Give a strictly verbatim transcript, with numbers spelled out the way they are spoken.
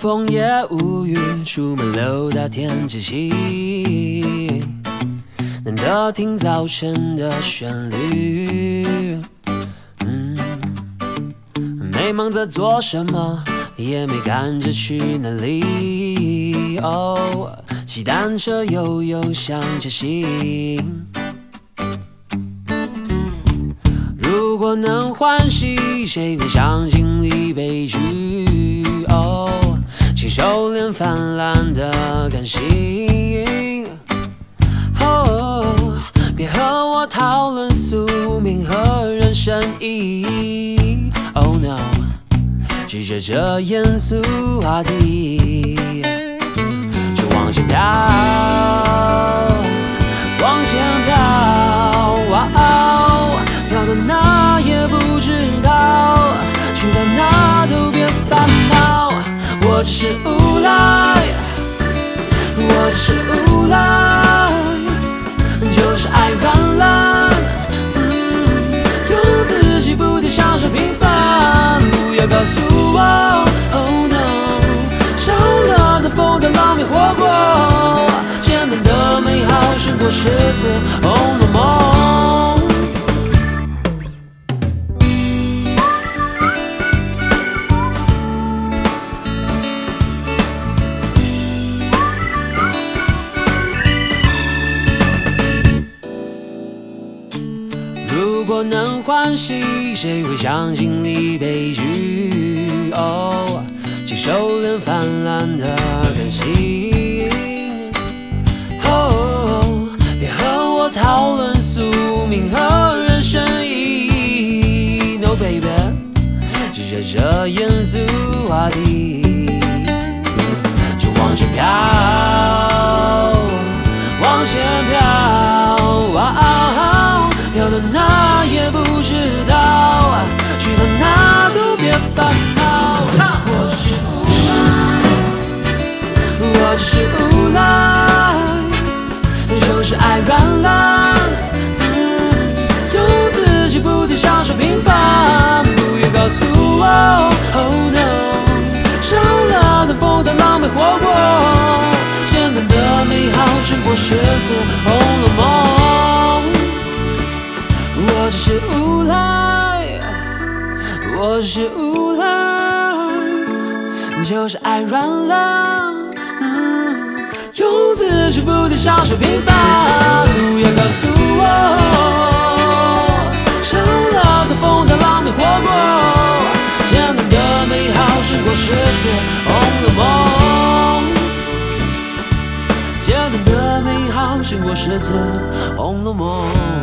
风也无语，出门留到天气晴。难得听早晨的旋律，嗯，没忙着做什么，也没赶着去哪里。哦，骑单车悠悠向前行。如果能欢喜，谁会想经历悲剧？哦，请收敛泛滥的感性。哦，别和我讨论宿命和人生意义。Oh no， 拒绝这严肃话题，就往前飘，往前飘，哦，飘到哪也不知道，去到哪都别烦恼。我只是无赖，我只是无赖，就是爱软烂，嗯，用自己不停享受平凡。不要告诉我 ，Oh no， 少了的风的浪没活过，简单的美好胜过诗词《红楼梦》。如果能欢喜，谁会想经历悲剧？哦，请收敛泛滥的感性。哦，别和我讨论宿命和人生意义。No baby， 拒绝这严肃话题，就往前飘，往前飘。哦，飘到哪也不知道，去到哪都别烦恼。我只是无赖，我只是无赖，就是爱软烂，嗯，用自己不停享受平凡。不要告诉我 ，Oh no， 少了的风的浪没活过，简单的美好胜过诗词《红楼梦》。我只是无赖，我只是无赖，就是爱软烂，嗯，用自己不停享受平凡。不要告诉我，少了的风的浪没活过，简单的美好胜过诗词《红楼梦》。简单的美好胜过诗词《红楼梦》。